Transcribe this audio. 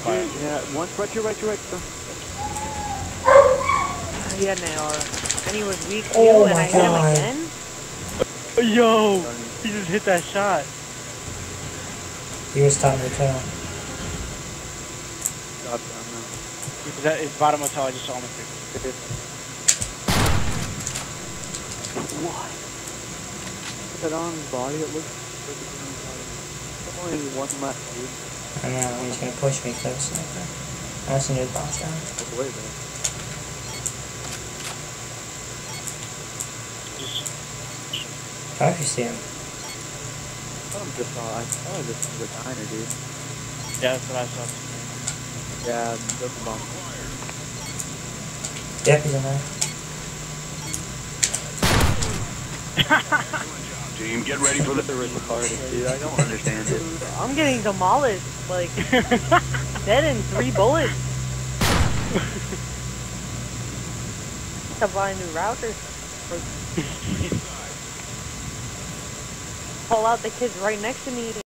dude. Yeah, one right, you're right. He had an AR. And he was weak too, Oh and my I hit him God. again? Yo! He just hit that shot. He was time to kill. Drop down now. It's bottom hotel, I just saw him. What? Put that on his body, it looks like it's on his body. Only one left, dude. I know, he's gonna push me close like that. I also need to bounce down. That's way there. How if you see him? I just saw the diner, dude. Yeah, that's what I saw. Yeah, the bump. Yep, he's in there. Team, get ready for the retarded, dude. I don't understand it. I'm getting demolished, like, dead in 3 bullets. To buy a new router. Pull out the kids right next to me.